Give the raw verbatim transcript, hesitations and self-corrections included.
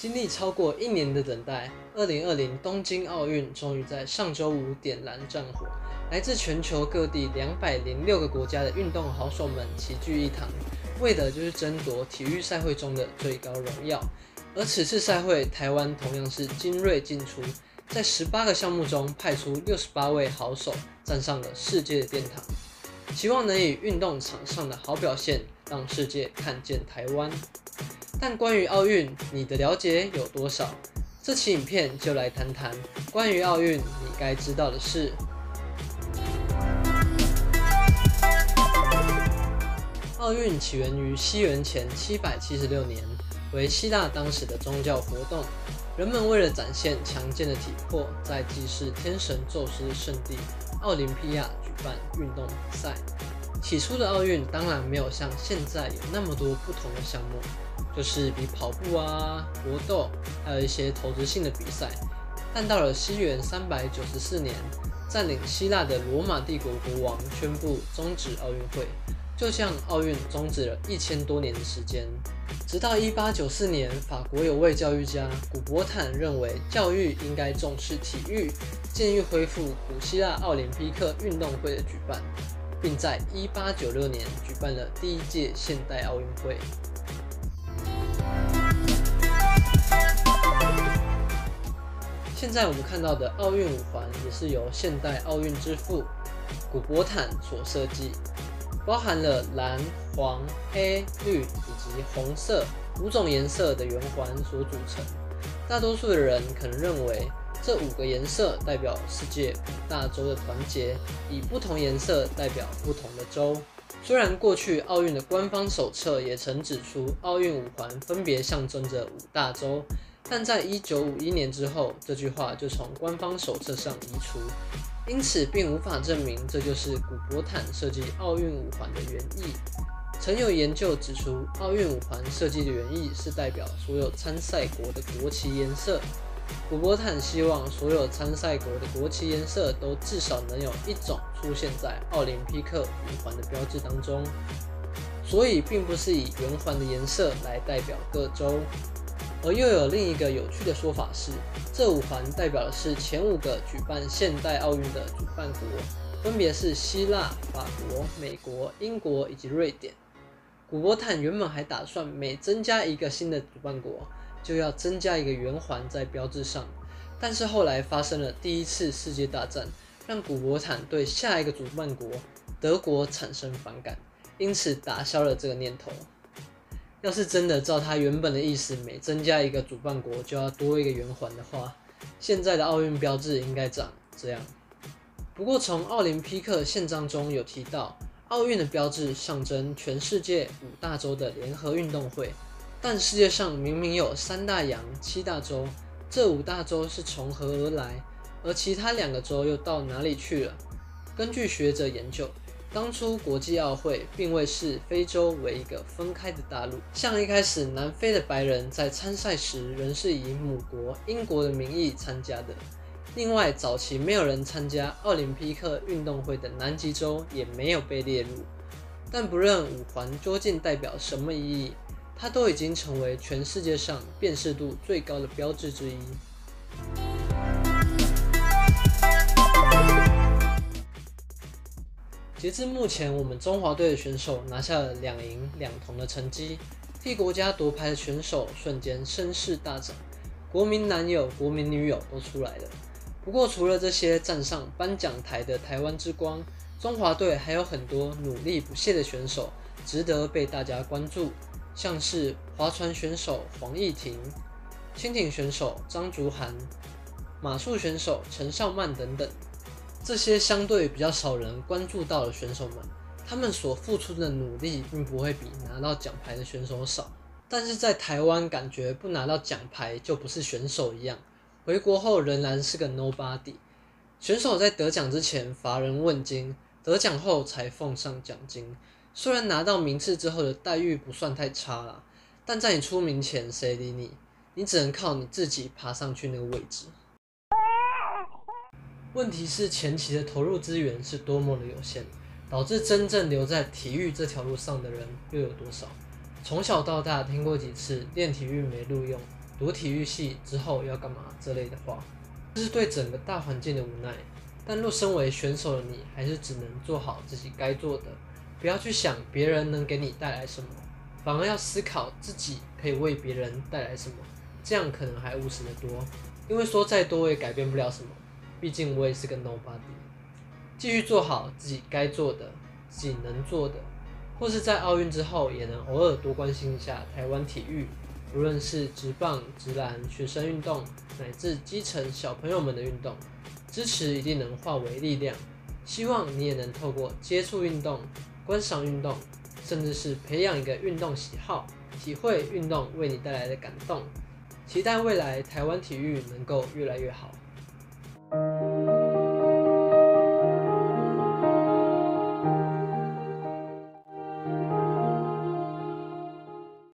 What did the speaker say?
经历超过一年的等待，二零二零东京奥运终于在上周五点燃战火，来自全球各地两百零六个国家的运动好手们齐聚一堂，为的就是争夺体育赛会中的最高荣耀。而此次赛会，台湾同样是精锐尽出，在十八个项目中派出六十八位好手，站上了世界的殿堂，期望能以运动场上的好表现，让世界看见台湾。但关于奥运，你的了解有多少？这期影片就来谈谈关于奥运你该知道的事。奥运起源于西元前七百七十六年，为希腊当时的宗教活动。人们为了展现强健的体魄，在祭祀天神宙斯圣地奥林匹亚举办运动比赛。起初的奥运当然没有像现在有那么多不同的项目，就是比跑步啊、搏斗，还有一些投掷性的比赛。但到了西元三百九十四年，占领希腊的罗马帝国国王宣布终止奥运会，就像奥运终止了一千多年的时间。直到一八九四年，法国有位教育家古伯坦认为教育应该重视体育，建议恢复古希腊奥林匹克运动会的举办，并在一八九六年举办了第一届现代奥运会。现在我们看到的奥运五环也是由现代奥运之父古伯坦所设计，包含了蓝、黄、黑、绿以及红色五种颜色的圆环所组成。大多数的人可能认为这五个颜色代表世界五大洲的团结，以不同颜色代表不同的洲。虽然过去奥运的官方手册也曾指出奥运五环分别象征着五大洲，但在一九五一年之后，这句话就从官方手册上移除，因此并无法证明这就是古伯坦设计奥运五环的原意。曾有研究指出，奥运五环设计的原意是代表所有参赛国的国旗颜色。古伯坦希望所有参赛国的国旗颜色都至少能有一种出现在奥林匹克五环的标志当中，所以并不是以圆环的颜色来代表各州。而又有另一个有趣的说法是，这五环代表的是前五个举办现代奥运的主办国，分别是希腊、法国、美国、英国以及瑞典。古伯坦原本还打算每增加一个新的主办国，就要增加一个圆环在标志上，但是后来发生了第一次世界大战，让古伯坦对下一个主办国德国产生反感，因此打消了这个念头。要是真的照他原本的意思，每增加一个主办国就要多一个圆环的话，现在的奥运标志应该长这样。不过从奥林匹克宪章中有提到，奥运的标志象征全世界五大洲的联合运动会，但世界上明明有三大洋、七大洲，这五大洲是从何而来？而其他两个洲又到哪里去了？根据学者研究，当初国际奥会并未视非洲为一个分开的大陆，像一开始南非的白人在参赛时仍是以母国英国的名义参加的。另外，早期没有人参加奥林匹克运动会的南极洲也没有被列入。但不论五环究竟代表什么意义，它都已经成为全世界上辨识度最高的标志之一。截至目前，我们中华队的选手拿下了两银两铜的成绩，替国家夺牌的选手瞬间声势大涨，国民男友、国民女友都出来了。不过，除了这些站上颁奖台的台湾之光，中华队还有很多努力不懈的选手值得被大家关注，像是划船选手黄义婷、轻艇选手张竹涵、马术选手陈少曼等等。这些相对比较少人关注到的选手们，他们所付出的努力并不会比拿到奖牌的选手少。但是在台湾，感觉不拿到奖牌就不是选手一样，回国后仍然是个 nobody。选手在得奖之前乏人问津，得奖后才奉上奖金。虽然拿到名次之后的待遇不算太差啦，但在你出名前谁理你？你只能靠你自己爬上去那个位置。问题是前期的投入资源是多么的有限，导致真正留在体育这条路上的人又有多少？从小到大听过几次练体育没录用， 读体育系之后要干嘛这类的话，这是对整个大环境的无奈。但若身为选手的你，还是只能做好自己该做的，不要去想别人能给你带来什么，反而要思考自己可以为别人带来什么，这样可能还务实得多。因为说再多也改变不了什么，毕竟我也是个 nobody。继续做好自己该做的，自己能做的，或是在奥运之后也能偶尔多关心一下台湾体育，无论是职棒、职篮、学生运动，乃至基层小朋友们的运动，支持一定能化为力量。希望你也能透过接触运动、观赏运动，甚至是培养一个运动喜好，体会运动为你带来的感动。期待未来台湾体育能够越来越好。